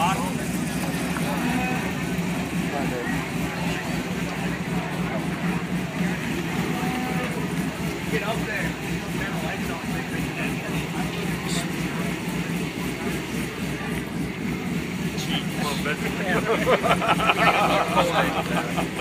Get up there. Turn the lights on. Cheap. Well,